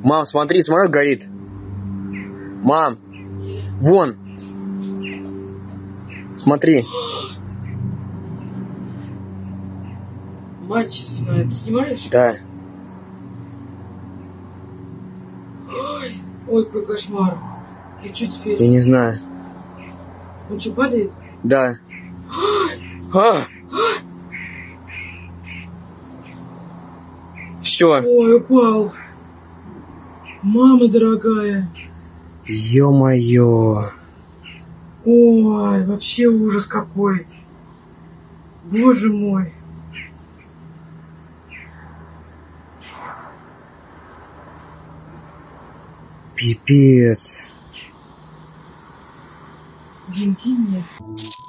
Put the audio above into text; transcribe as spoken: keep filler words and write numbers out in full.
Мам, смотри, самолет горит. Мам, вон. Смотри. Мать честная, ты снимаешь? Да. Ой, ой, какой кошмар. И что теперь? Я не знаю. Он что, падает? Да. А! Все. Ой, упал. Мама дорогая. Ё-моё. Ой, вообще ужас какой. Боже мой. Пипец. Дим, кинь мне.